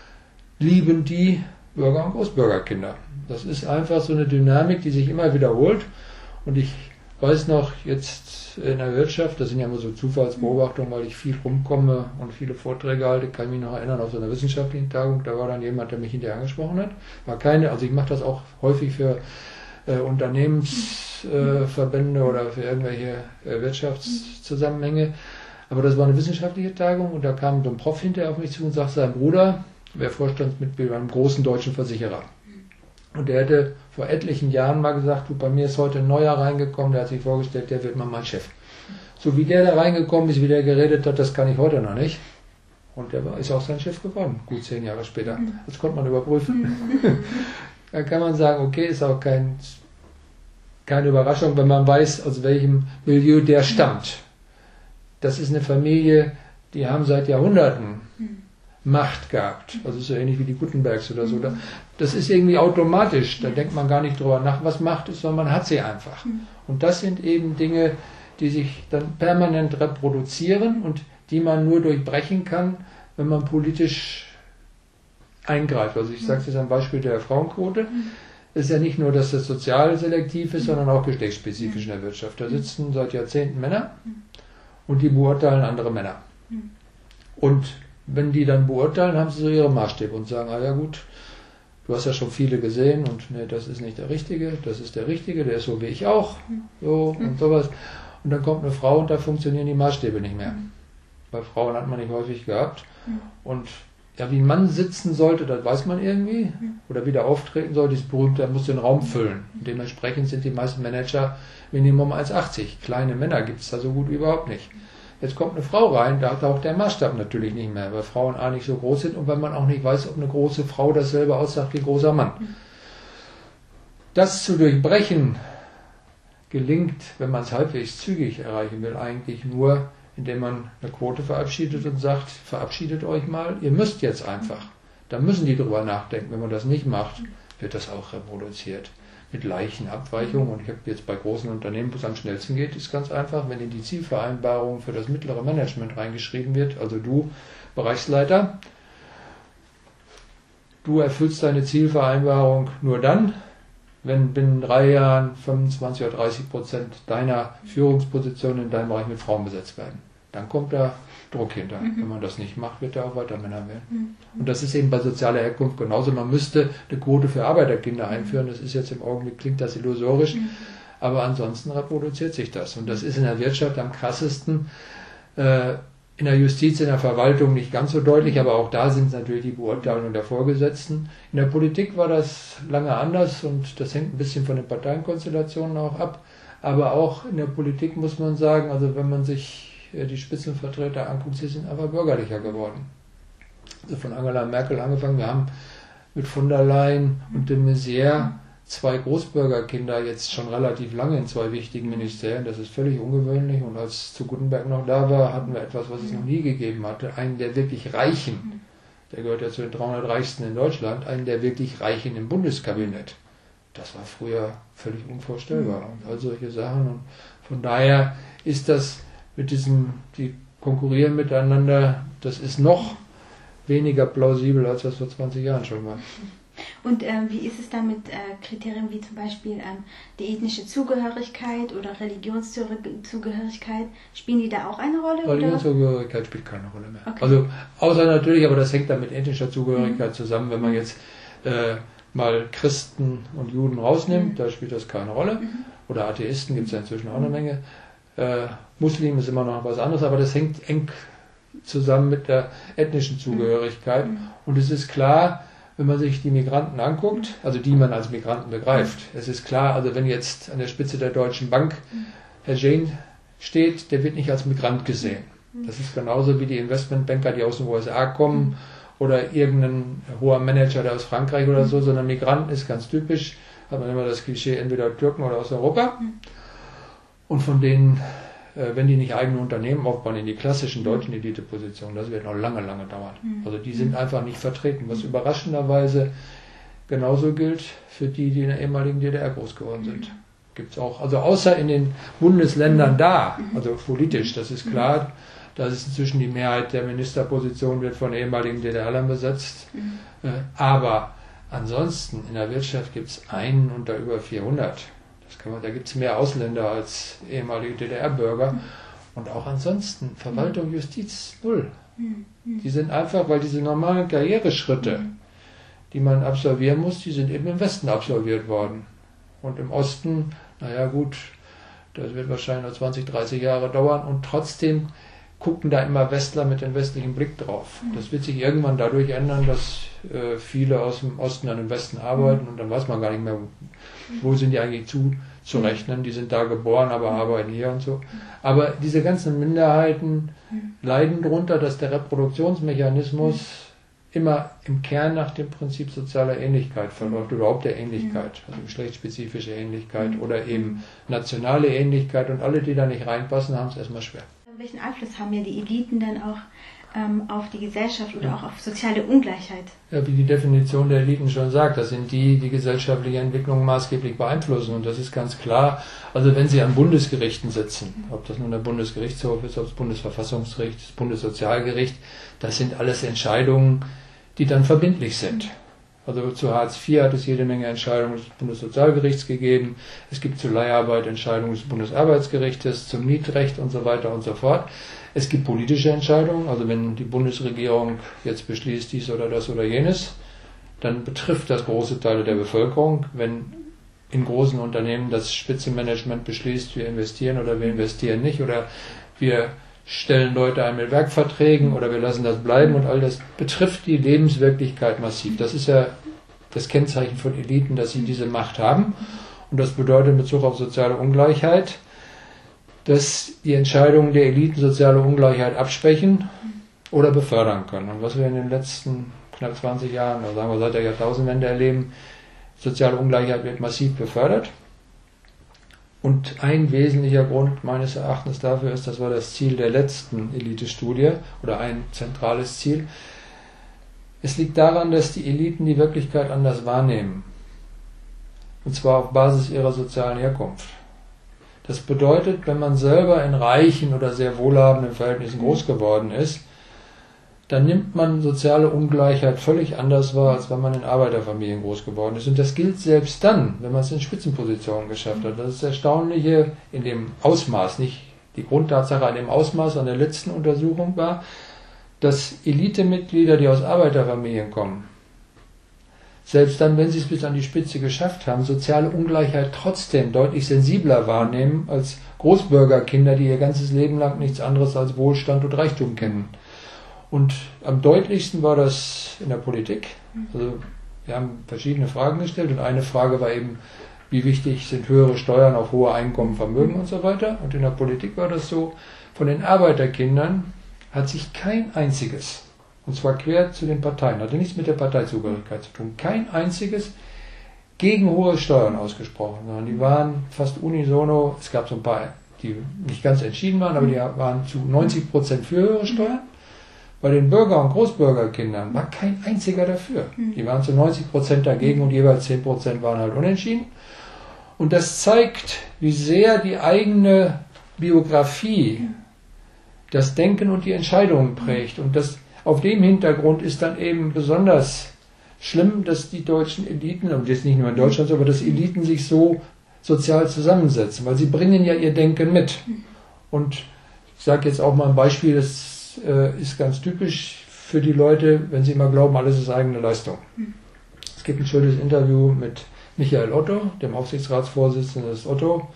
lieben die Bürger- und Großbürgerkinder. Das ist einfach so eine Dynamik, die sich immer wiederholt. Und ich weiß noch, jetzt in der Wirtschaft, das sind ja immer so Zufallsbeobachtungen, weil ich viel rumkomme und viele Vorträge halte, kann ich mich noch erinnern, auf so einer wissenschaftlichen Tagung, da war dann jemand, der mich hinterher angesprochen hat. War keine, also ich mache das auch häufig für äh, Unternehmensverbände äh, oder für irgendwelche äh, Wirtschaftszusammenhänge, aber das war eine wissenschaftliche Tagung und da kam so ein Prof hinterher auf mich zu und sagte, sein Bruder wäre Vorstandsmitglied bei einem großen deutschen Versicherer. Und der hätte vor etlichen Jahren mal gesagt, du, bei mir ist heute ein neuer reingekommen, der hat sich vorgestellt, der wird mal mein Chef. So wie der da reingekommen ist, wie der geredet hat, das kann ich heute noch nicht. Und der ist auch sein Chef geworden, gut zehn Jahre später. Das konnte man überprüfen. Da kann man sagen, okay, ist auch kein, keine Überraschung, wenn man weiß, aus welchem Milieu der stammt. Das ist eine Familie, die haben seit Jahrhunderten Macht gehabt. Also so ähnlich wie die Gutenbergs oder so. Das ist irgendwie automatisch. Da denkt man gar nicht drüber nach, was Macht ist, sondern man hat sie einfach. Und das sind eben Dinge, die sich dann permanent reproduzieren und die man nur durchbrechen kann, wenn man politisch eingreift. Also ich sage es jetzt am Beispiel der Frauenquote. Es ist ja nicht nur, dass das sozial selektiv ist, sondern auch geschlechtsspezifisch in der Wirtschaft. Da sitzen seit Jahrzehnten Männer und die beurteilen andere Männer. Und wenn die dann beurteilen, haben sie so ihre Maßstäbe und sagen, ah ja gut, du hast ja schon viele gesehen und nee, das ist nicht der Richtige, das ist der Richtige, der ist so wie ich auch, so und sowas. Und dann kommt eine Frau und da funktionieren die Maßstäbe nicht mehr. Bei Frauen hat man nicht häufig gehabt. Und ja, wie ein Mann sitzen sollte, das weiß man irgendwie. Oder wie der auftreten soll, dieses berühmte, er muss den Raum füllen. Und dementsprechend sind die meisten Manager Minimum eins Komma achtzig. Kleine Männer gibt es da so gut wie überhaupt nicht. Jetzt kommt eine Frau rein, da taucht der Maßstab natürlich nicht mehr, weil Frauen A nicht so groß sind und weil man auch nicht weiß, ob eine große Frau dasselbe aussagt wie ein großer Mann. Das zu durchbrechen gelingt, wenn man es halbwegs zügig erreichen will, eigentlich nur, indem man eine Quote verabschiedet und sagt, verabschiedet euch mal, ihr müsst jetzt einfach. Da müssen die drüber nachdenken. Wenn man das nicht macht, wird das auch reproduziert. Mit leichten Abweichungen. Und ich habe jetzt bei großen Unternehmen, wo es am schnellsten geht, ist ganz einfach, wenn in die Zielvereinbarung für das mittlere Management reingeschrieben wird, also du, Bereichsleiter, du erfüllst deine Zielvereinbarung nur dann, wenn binnen drei Jahren fünfundzwanzig oder dreißig Prozent deiner Führungspositionen in deinem Bereich mit Frauen besetzt werden. Dann kommt da Druck hinter. Mhm. Wenn man das nicht macht, wird er auch weiter Männer wählen. Mhm. Und das ist eben bei sozialer Herkunft genauso. Man müsste eine Quote für Arbeiterkinder einführen. Das ist jetzt im Augenblick, klingt das illusorisch, mhm. aber ansonsten reproduziert sich das. Und das ist in der Wirtschaft am krassesten. Äh, in der Justiz, in der Verwaltung nicht ganz so deutlich, aber auch da sind natürlich die Beurteilungen der Vorgesetzten. In der Politik war das lange anders und das hängt ein bisschen von den Parteienkonstellationen auch ab. Aber auch in der Politik muss man sagen, also wenn man sich die Spitzenvertreter anguckt, sie sind einfach bürgerlicher geworden. Also von Angela Merkel angefangen, wir haben mit von der Leyen und de Maizière zwei Großbürgerkinder jetzt schon relativ lange in zwei wichtigen Ministerien. Das ist völlig ungewöhnlich. Und als zu Gutenberg noch da war, hatten wir etwas, was es noch nie gegeben hatte. Einen der wirklich Reichen, der gehört ja zu den dreihundert Reichsten in Deutschland, einen der wirklich Reichen im Bundeskabinett. Das war früher völlig unvorstellbar. Und all solche Sachen. Und von daher ist das mit diesem, die konkurrieren miteinander, das ist noch weniger plausibel, als das vor zwanzig Jahren schon war. Und äh, wie ist es dann mit äh, Kriterien wie zum Beispiel ähm, die ethnische Zugehörigkeit oder Religionszugehörigkeit? Spielen die da auch eine Rolle? Religionszugehörigkeit spielt keine Rolle mehr. Okay. Also außer natürlich, aber das hängt dann mit ethnischer Zugehörigkeit mhm. zusammen, wenn man jetzt äh, mal Christen und Juden rausnimmt, mhm. da spielt das keine Rolle. Mhm. Oder Atheisten gibt es ja inzwischen auch eine Menge. Äh, Muslim ist immer noch was anderes, aber das hängt eng zusammen mit der ethnischen Zugehörigkeit. Mhm. Und es ist klar, wenn man sich die Migranten anguckt, also die man als Migranten begreift, es ist klar, also wenn jetzt an der Spitze der Deutschen Bank Herr Jain steht, der wird nicht als Migrant gesehen. Das ist genauso wie die Investmentbanker, die aus den U S A kommen oder irgendein hoher Manager, der aus Frankreich oder so, sondern Migranten ist ganz typisch, hat man immer das Klischee, entweder Türken oder aus Europa. Und von denen, wenn die nicht eigene Unternehmen aufbauen, in die klassischen deutschen Elitepositionen, das wird noch lange, lange dauern. Also die sind einfach nicht vertreten, was überraschenderweise genauso gilt für die, die in der ehemaligen D D R groß geworden sind. Gibt es auch, also außer in den Bundesländern da, also politisch, das ist klar, da ist inzwischen die Mehrheit der Ministerpositionen wird von ehemaligen D D R-Lern besetzt, aber ansonsten in der Wirtschaft gibt es einen unter über vierhundert. Man, da gibt es mehr Ausländer als ehemalige D D R-Bürger. Und auch ansonsten, Verwaltung, Justiz, null. Die sind einfach, weil diese normalen Karriereschritte, die man absolvieren muss, die sind eben im Westen absolviert worden. Und im Osten, naja gut, das wird wahrscheinlich noch zwanzig, dreißig Jahre dauern. Und trotzdem gucken da immer Westler mit dem westlichen Blick drauf. Das wird sich irgendwann dadurch ändern, dass äh, viele aus dem Osten an den Westen arbeiten und dann weiß man gar nicht mehr, wo sind die eigentlich zu, zu rechnen. Die sind da geboren, aber arbeiten hier und so. Aber diese ganzen Minderheiten leiden darunter, dass der Reproduktionsmechanismus immer im Kern nach dem Prinzip sozialer Ähnlichkeit verläuft, oder überhaupt der Ähnlichkeit, also geschlechtsspezifische Ähnlichkeit oder eben nationale Ähnlichkeit, und alle, die da nicht reinpassen, haben es erstmal schwer. Welchen Einfluss haben ja die Eliten dann auch ähm, auf die Gesellschaft oder ja. auch auf soziale Ungleichheit. Ja, wie die Definition der Eliten schon sagt, das sind die, die gesellschaftliche Entwicklung maßgeblich beeinflussen. Und das ist ganz klar. Also wenn Sie an Bundesgerichten sitzen, ob das nun der Bundesgerichtshof ist, ob das Bundesverfassungsgericht, das Bundessozialgericht, das sind alles Entscheidungen, die dann verbindlich sind. Also zu Hartz vier hat es jede Menge Entscheidungen des Bundessozialgerichts gegeben. Es gibt zu Leiharbeit Entscheidungen des Bundesarbeitsgerichtes, zum Mietrecht und so weiter und so fort. Es gibt politische Entscheidungen, also wenn die Bundesregierung jetzt beschließt, dies oder das oder jenes, dann betrifft das große Teile der Bevölkerung. Wenn in großen Unternehmen das Spitzenmanagement beschließt, wir investieren oder wir investieren nicht oder wir stellen Leute ein mit Werkverträgen oder wir lassen das bleiben und all das betrifft die Lebenswirklichkeit massiv. Das ist ja das Kennzeichen von Eliten, dass sie diese Macht haben. Und das bedeutet in Bezug auf soziale Ungleichheit, dass die Entscheidungen der Eliten soziale Ungleichheit abschwächen oder befördern können. Und was wir in den letzten knapp zwanzig Jahren, oder sagen wir seit der Jahrtausendwende erleben, soziale Ungleichheit wird massiv befördert. Und ein wesentlicher Grund meines Erachtens dafür ist, das war das Ziel der letzten Elite-Studie oder ein zentrales Ziel. Es liegt daran, dass die Eliten die Wirklichkeit anders wahrnehmen. Und zwar auf Basis ihrer sozialen Herkunft. Das bedeutet, wenn man selber in reichen oder sehr wohlhabenden Verhältnissen groß geworden ist, dann nimmt man soziale Ungleichheit völlig anders wahr, als wenn man in Arbeiterfamilien groß geworden ist. Und das gilt selbst dann, wenn man es in Spitzenpositionen geschafft hat. Das ist das Erstaunliche in dem Ausmaß, nicht die Grundtatsache an dem Ausmaß an der letzten Untersuchung war, dass Elitemitglieder, die aus Arbeiterfamilien kommen, selbst dann, wenn sie es bis an die Spitze geschafft haben, soziale Ungleichheit trotzdem deutlich sensibler wahrnehmen als Großbürgerkinder, die ihr ganzes Leben lang nichts anderes als Wohlstand und Reichtum kennen. Und am deutlichsten war das in der Politik. Also wir haben verschiedene Fragen gestellt und eine Frage war eben, wie wichtig sind höhere Steuern auf hohe Einkommen, Vermögen und so weiter. Und in der Politik war das so, von den Arbeiterkindern hat sich kein einziges, und zwar quer zu den Parteien, hatte nichts mit der Parteizugehörigkeit zu tun, kein einziges gegen hohe Steuern ausgesprochen, sondern die waren fast unisono, es gab so ein paar, die nicht ganz entschieden waren, aber die waren zu neunzig Prozent für höhere Steuern. Bei den Bürger- und Großbürgerkindern war kein einziger dafür. Die waren zu neunzig Prozent dagegen und jeweils zehn Prozent waren halt unentschieden. Und das zeigt, wie sehr die eigene Biografie das Denken und die Entscheidungen prägt. Und das, auf dem Hintergrund ist dann eben besonders schlimm, dass die deutschen Eliten, und jetzt nicht nur in Deutschland, aber dass Eliten sich so sozial zusammensetzen, weil sie bringen ja ihr Denken mit. Und ich sage jetzt auch mal ein Beispiel, das ist ganz typisch für die Leute, wenn sie immer glauben, alles ist eigene Leistung. Es gibt ein schönes Interview mit Michael Otto, dem Aufsichtsratsvorsitzenden des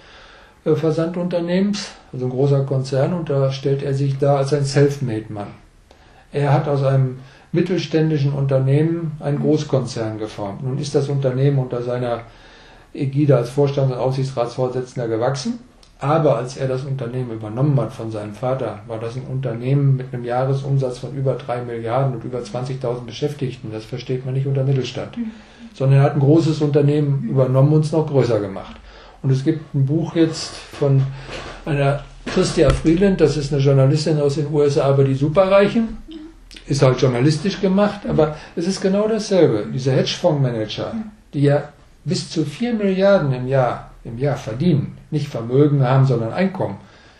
Otto-Versandunternehmens, also ein großer Konzern, und da stellt er sich da als ein Selfmade-Mann. Er hat aus einem mittelständischen Unternehmen einen Großkonzern geformt. Nun ist das Unternehmen unter seiner Ägide als Vorstands- und Aufsichtsratsvorsitzender gewachsen. Aber als er das Unternehmen übernommen hat von seinem Vater, war das ein Unternehmen mit einem Jahresumsatz von über drei Milliarden und über zwanzigtausend Beschäftigten. Das versteht man nicht unter Mittelstand. Mhm. Sondern er hat ein großes Unternehmen übernommen und es noch größer gemacht. Und es gibt ein Buch jetzt von einer Christia Freeland, das ist eine Journalistin aus den U S A über die Superreichen. Ist halt journalistisch gemacht, aber es ist genau dasselbe. Diese Hedgefondsmanager, die ja bis zu vier Milliarden im Jahr im Jahr verdienen, nicht Vermögen haben, sondern Einkommen.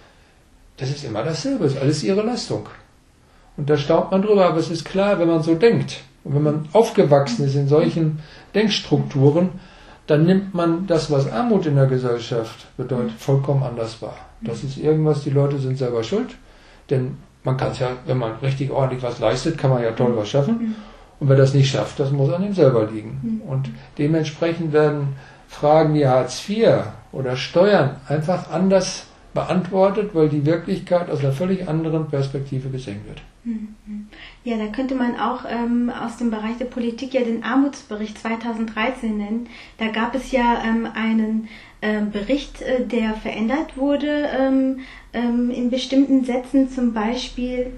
Das ist immer dasselbe, ist alles ihre Leistung. Und da staunt man drüber, aber es ist klar, wenn man so denkt und wenn man aufgewachsen ist in solchen Denkstrukturen, dann nimmt man das, was Armut in der Gesellschaft bedeutet, vollkommen anders wahr. Das ist irgendwas, die Leute sind selber schuld, denn man kann es ja, wenn man richtig ordentlich was leistet, kann man ja toll was schaffen. Und wer das nicht schafft, das muss an ihm selber liegen. Und dementsprechend werden Fragen wie Hartz vier oder Steuern einfach anders beantwortet, weil die Wirklichkeit aus einer völlig anderen Perspektive gesehen wird. Ja, da könnte man auch ähm, aus dem Bereich der Politik ja den Armutsbericht zweitausenddreizehn nennen. Da gab es ja ähm, einen ähm, Bericht, äh, der verändert wurde ähm, ähm, in bestimmten Sätzen, zum Beispiel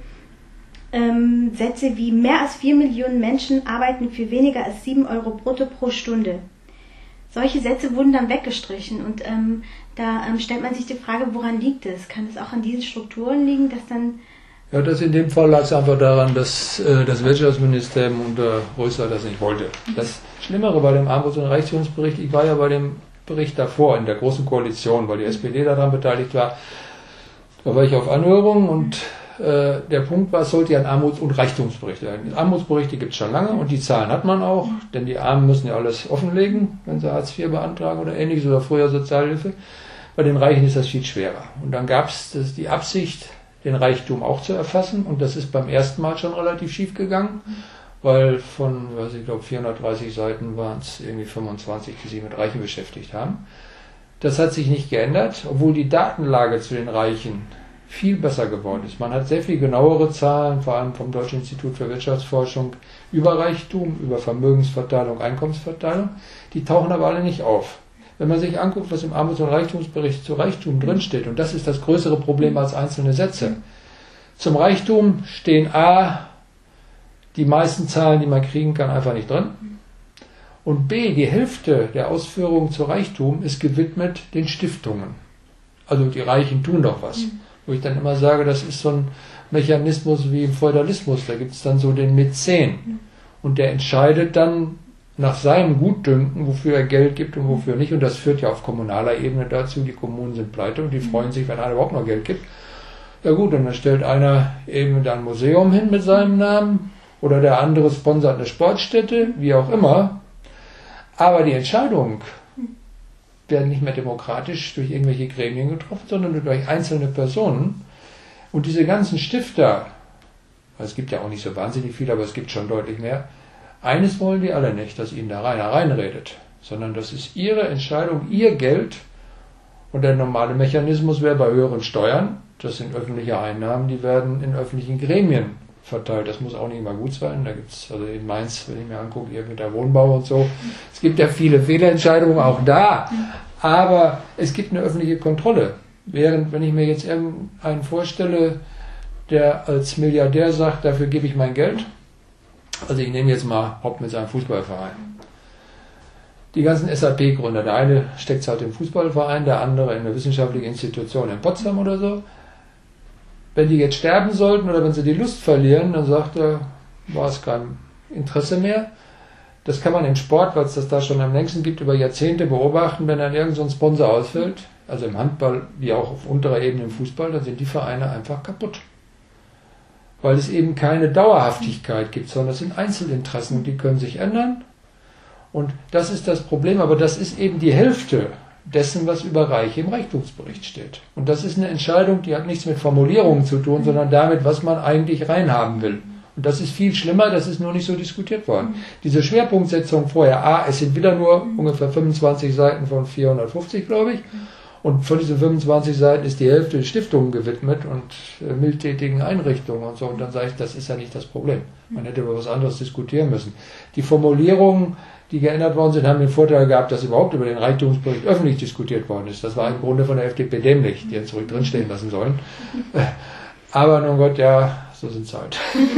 ähm, Sätze wie mehr als vier Millionen Menschen arbeiten für weniger als sieben Euro brutto pro Stunde. Solche Sätze wurden dann weggestrichen und ähm, da ähm, stellt man sich die Frage, woran liegt es? Kann es auch an diesen Strukturen liegen, dass dann Ja, das in dem Fall lag es einfach daran, dass äh, das Wirtschaftsministerium unter Rösler das nicht wollte. Das Schlimmere bei dem Armuts- und Reichtumsbericht, ich war ja bei dem Bericht davor in der Großen Koalition, weil die S P D daran beteiligt war, da war ich auf Anhörung und äh, der Punkt war, es sollte ja ein Armuts- und Reichtumsbericht werden. Armutsberichte gibt es schon lange und die Zahlen hat man auch, denn die Armen müssen ja alles offenlegen, wenn sie Hartz vier beantragen oder ähnliches oder früher Sozialhilfe. Bei den Reichen ist das viel schwerer. Und dann gab es die Absicht, den Reichtum auch zu erfassen. Und das ist beim ersten Mal schon relativ schief gegangen, weil von, was ich glaube, vierhundertdreißig Seiten waren es irgendwie fünfundzwanzig, die sich mit Reichen beschäftigt haben. Das hat sich nicht geändert, obwohl die Datenlage zu den Reichen viel besser geworden ist. Man hat sehr viel genauere Zahlen, vor allem vom Deutschen Institut für Wirtschaftsforschung, über Reichtum, über Vermögensverteilung, Einkommensverteilung. Die tauchen aber alle nicht auf. Wenn man sich anguckt, was im Armuts- und Reichtumsbericht zu Reichtum drinsteht, und das ist das größere Problem als einzelne Sätze. Zum Reichtum stehen A, die meisten Zahlen, die man kriegen kann, einfach nicht drin. Und B, die Hälfte der Ausführungen zu Reichtum ist gewidmet den Stiftungen. Also die Reichen tun doch was. Mhm. Wo ich dann immer sage, das ist so ein Mechanismus wie im Feudalismus. Da gibt es dann so den Mäzen. Mhm. Und der entscheidet dann nach seinem Gutdünken, wofür er Geld gibt und wofür nicht. Und das führt ja auf kommunaler Ebene dazu, die Kommunen sind pleite und die freuen sich, wenn einer überhaupt noch Geld gibt. Ja gut, und dann stellt einer eben da ein Museum hin mit seinem Namen oder der andere sponsert eine Sportstätte, wie auch immer. Aber die Entscheidungen werden nicht mehr demokratisch durch irgendwelche Gremien getroffen, sondern durch einzelne Personen. Und diese ganzen Stifter, es gibt ja auch nicht so wahnsinnig viele, aber es gibt schon deutlich mehr, eines wollen die alle nicht, dass ihnen da reiner reinredet, sondern das ist ihre Entscheidung, ihr Geld. Und der normale Mechanismus wäre bei höheren Steuern, das sind öffentliche Einnahmen, die werden in öffentlichen Gremien verteilt. Das muss auch nicht immer gut sein. Da gibt es, also in Mainz, wenn ich mir angucke, hier mit der Wohnbau und so, es gibt ja viele Fehlentscheidungen auch da, aber es gibt eine öffentliche Kontrolle. Während, wenn ich mir jetzt irgendeinen vorstelle, der als Milliardär sagt, dafür gebe ich mein Geld, also ich nehme jetzt mal Haupt mit seinem Fußballverein. Die ganzen S A P-Gründer, der eine steckt halt im Fußballverein, der andere in einer wissenschaftlichen Institution in Potsdam oder so. Wenn die jetzt sterben sollten oder wenn sie die Lust verlieren, dann sagt er, war es kein Interesse mehr. Das kann man im Sport, weil es das da schon am längsten gibt, über Jahrzehnte beobachten, wenn dann irgend so ein Sponsor ausfällt, also im Handball wie auch auf unterer Ebene im Fußball, dann sind die Vereine einfach kaputt. Weil es eben keine Dauerhaftigkeit gibt, sondern es sind Einzelinteressen und die können sich ändern. Und das ist das Problem, aber das ist eben die Hälfte dessen, was über Reiche im Reichtumsbericht steht. Und das ist eine Entscheidung, die hat nichts mit Formulierungen zu tun, sondern damit, was man eigentlich reinhaben will. Und das ist viel schlimmer, das ist nur nicht so diskutiert worden. Diese Schwerpunktsetzung vorher, A, es sind wieder nur ungefähr fünfundzwanzig Seiten von vierhundertfünfzig, glaube ich. Und von diesen fünfundzwanzig Seiten ist die Hälfte Stiftungen gewidmet und äh, mildtätigen Einrichtungen und so. Und dann sage ich, das ist ja nicht das Problem. Man hätte über was anderes diskutieren müssen. Die Formulierungen, die geändert worden sind, haben den Vorteil gehabt, dass überhaupt über den Reichtumsbericht öffentlich diskutiert worden ist. Das war im Grunde von der F D P dämlich, die jetzt zurück drinstehen lassen sollen. Aber nun Gott, ja, so sind es halt.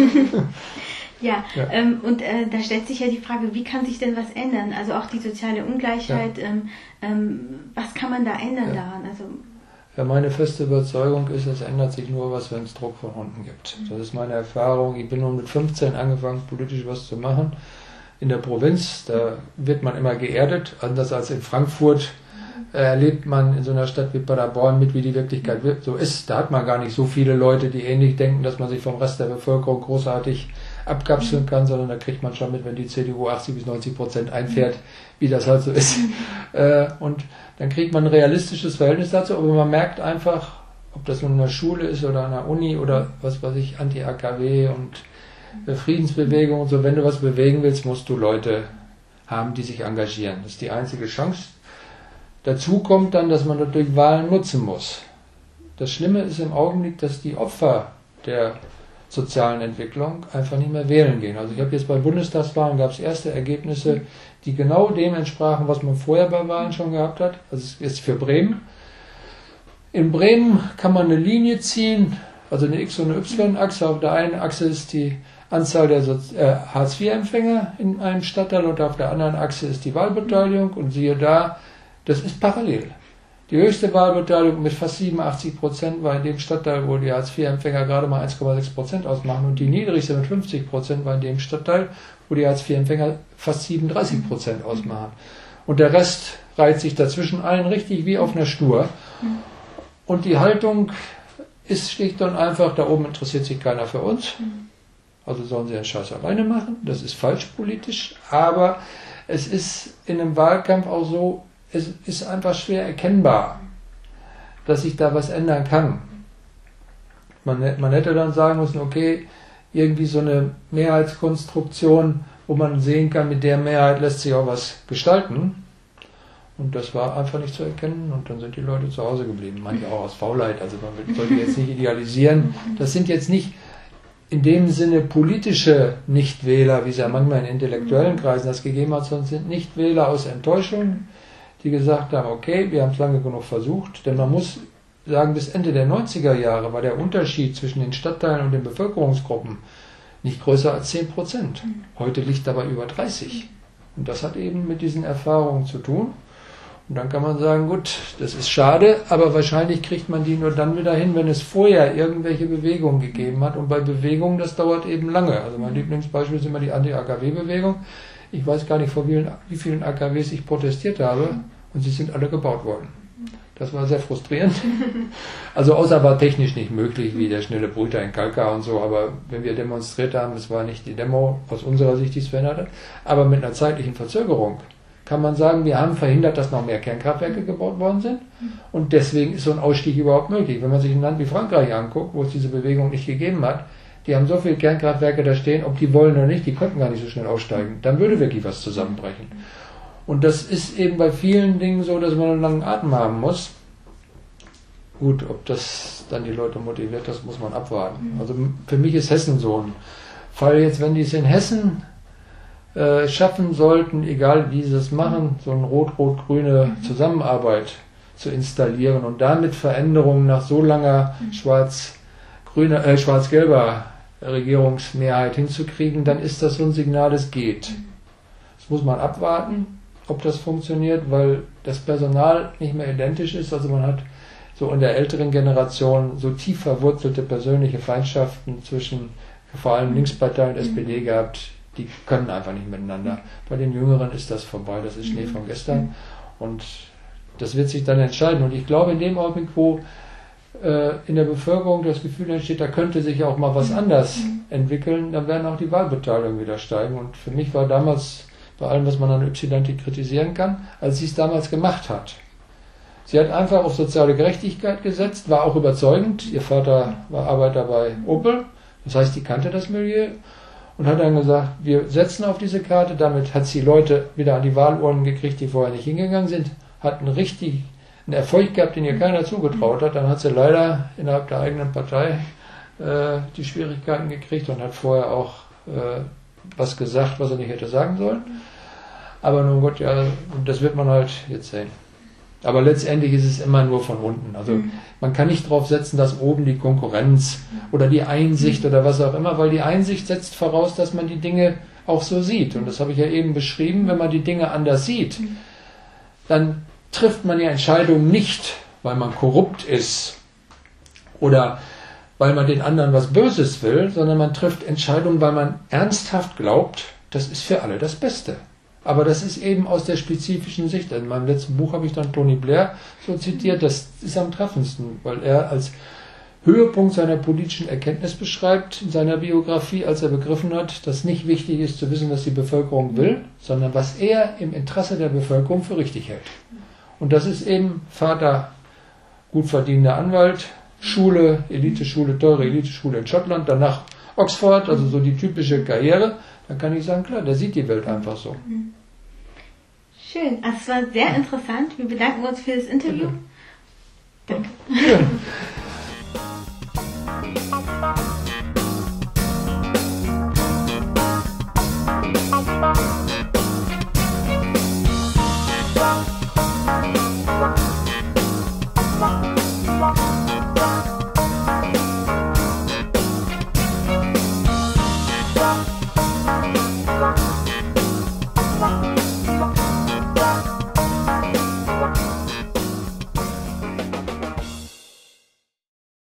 Ja, ja. Ähm, und äh, da stellt sich ja die Frage, wie kann sich denn was ändern? Also auch die soziale Ungleichheit, ja. ähm, ähm, was kann man da ändern ja. daran? Also ja, meine feste Überzeugung ist, es ändert sich nur was, wenn es Druck von unten gibt. Das ist meine Erfahrung. Ich bin nun mit fünfzehn angefangen, politisch was zu machen. In der Provinz, da wird man immer geerdet, anders als in Frankfurt. Erlebt man in so einer Stadt wie Paderborn mit, wie die Wirklichkeit so ist. Da hat man gar nicht so viele Leute, die ähnlich denken, dass man sich vom Rest der Bevölkerung großartig abkapseln kann, sondern da kriegt man schon mit, wenn die C D U achtzig bis neunzig Prozent einfährt, wie das halt so ist. Und dann kriegt man ein realistisches Verhältnis dazu, aber man merkt einfach, ob das nun in der Schule ist oder an der Uni oder was weiß ich, Anti-A K W und Friedensbewegung und so, wenn du was bewegen willst, musst du Leute haben, die sich engagieren. Das ist die einzige Chance. Dazu kommt dann, dass man natürlich Wahlen nutzen muss. Das Schlimme ist im Augenblick, dass die Opfer der sozialen Entwicklung einfach nicht mehr wählen gehen. Also ich habe jetzt bei Bundestagswahlen gab es erste Ergebnisse, die genau dem entsprachen, was man vorher bei Wahlen schon gehabt hat. Also es ist für Bremen. In Bremen kann man eine Linie ziehen, also eine X- und eine Y-Achse. Auf der einen Achse ist die Anzahl der Sozi- äh, Hartz vier Empfänger in einem Stadtteil und auf der anderen Achse ist die Wahlbeteiligung und siehe da, das ist parallel. Die höchste Wahlbeteiligung mit fast siebenundachtzig Prozent war in dem Stadtteil, wo die Hartz vier Empfänger gerade mal eins Komma sechs Prozent ausmachen. Und die niedrigste mit fünfzig Prozent war in dem Stadtteil, wo die Hartz vier Empfänger fast siebenunddreißig Prozent ausmachen. Und der Rest reiht sich dazwischen allen richtig wie auf einer Schnur. Und die Haltung ist schlicht und einfach, da oben interessiert sich keiner für uns. Also sollen sie den Scheiß alleine machen. Das ist falsch politisch. Aber es ist in einem Wahlkampf auch so, es ist einfach schwer erkennbar, dass sich da was ändern kann. Man, man hätte dann sagen müssen, okay, irgendwie so eine Mehrheitskonstruktion, wo man sehen kann, mit der Mehrheit lässt sich auch was gestalten. Und das war einfach nicht zu erkennen und dann sind die Leute zu Hause geblieben. Manche auch aus Faulheit, also man sollte jetzt nicht idealisieren. Das sind jetzt nicht in dem Sinne politische Nichtwähler, wie es ja manchmal in intellektuellen Kreisen das gegeben hat, sondern sind Nichtwähler aus Enttäuschung, die gesagt haben, okay, wir haben es lange genug versucht, denn man muss sagen, bis Ende der neunziger Jahre war der Unterschied zwischen den Stadtteilen und den Bevölkerungsgruppen nicht größer als zehn Prozent. Heute liegt dabei über dreißig. Und das hat eben mit diesen Erfahrungen zu tun. Und dann kann man sagen, gut, das ist schade, aber wahrscheinlich kriegt man die nur dann wieder hin, wenn es vorher irgendwelche Bewegungen gegeben hat. Und bei Bewegungen, das dauert eben lange. Also mein Lieblingsbeispiel ist immer die Anti-A K W-Bewegung. Ich weiß gar nicht, vor wie vielen, wie vielen A K Ws ich protestiert habe und sie sind alle gebaut worden. Das war sehr frustrierend. Also außer war technisch nicht möglich, wie der schnelle Brüter in Kalkar und so, aber wenn wir demonstriert haben, das war nicht die Demo aus unserer Sicht, die es verändert hat, aber mit einer zeitlichen Verzögerung kann man sagen, wir haben verhindert, dass noch mehr Kernkraftwerke gebaut worden sind und deswegen ist so ein Ausstieg überhaupt möglich. Wenn man sich ein Land wie Frankreich anguckt, wo es diese Bewegung nicht gegeben hat, die haben so viele Kernkraftwerke da stehen, ob die wollen oder nicht, die konnten gar nicht so schnell aussteigen. Dann würde wirklich was zusammenbrechen. Und das ist eben bei vielen Dingen so, dass man einen langen Atem haben muss. Gut, ob das dann die Leute motiviert, das muss man abwarten. Also für mich ist Hessen so ein Fall jetzt, wenn die es in Hessen äh, schaffen sollten, egal wie sie es machen, so eine rot-rot-grüne Zusammenarbeit zu installieren und damit Veränderungen nach so langer schwarz-grüner, äh, schwarz-gelber Regierungsmehrheit hinzukriegen, dann ist das so ein Signal, es geht. Das muss man abwarten, ob das funktioniert, weil das Personal nicht mehr identisch ist. Also man hat so in der älteren Generation so tief verwurzelte persönliche Feindschaften zwischen vor allem Linkspartei und S P D gehabt, die können einfach nicht miteinander. Bei den Jüngeren ist das vorbei, das ist Schnee von gestern und das wird sich dann entscheiden. Und ich glaube, in dem Augenblick, wo äh, in der Bevölkerung das Gefühl entsteht, da könnte sich auch mal was anders entwickeln, dann werden auch die Wahlbeteiligung wieder steigen. Und für mich war damals bei allem, was man an Ypsilanti kritisieren kann, als sie es damals gemacht hat. Sie hat einfach auf soziale Gerechtigkeit gesetzt, war auch überzeugend. Ihr Vater war Arbeiter bei Opel, das heißt, die kannte das Milieu und hat dann gesagt, wir setzen auf diese Karte. Damit hat sie Leute wieder an die Wahlurnen gekriegt, die vorher nicht hingegangen sind, hat einen richtig einen Erfolg gehabt, den ihr keiner zugetraut hat. Dann hat sie leider innerhalb der eigenen Partei äh, die Schwierigkeiten gekriegt und hat vorher auch äh, was gesagt, was er nicht hätte sagen sollen. Aber nun Gott, ja, das wird man halt jetzt sehen. Aber letztendlich ist es immer nur von unten. Also mhm. man kann nicht drauf setzen, dass oben die Konkurrenz oder die Einsicht mhm. oder was auch immer, weil die Einsicht setzt voraus, dass man die Dinge auch so sieht. Und das habe ich ja eben beschrieben, wenn man die Dinge anders sieht, mhm. dann trifft man die Entscheidung nicht, weil man korrupt ist oder weil man den anderen was Böses will, sondern man trifft Entscheidungen, weil man ernsthaft glaubt, das ist für alle das Beste. Aber das ist eben aus der spezifischen Sicht. In meinem letzten Buch habe ich dann Tony Blair so zitiert, das ist am treffendsten, weil er als Höhepunkt seiner politischen Erkenntnis beschreibt in seiner Biografie, als er begriffen hat, dass nicht wichtig ist zu wissen, was die Bevölkerung will, sondern was er im Interesse der Bevölkerung für richtig hält. Und das ist eben Vater, gut verdienender Anwalt, Schule, Eliteschule, teure Eliteschule in Schottland, danach Oxford, also so die typische Karriere. Dann kann ich sagen, klar, der sieht die Welt einfach so. Schön, also es war sehr interessant. Wir bedanken uns für das Interview. Bitte. Danke. Schön.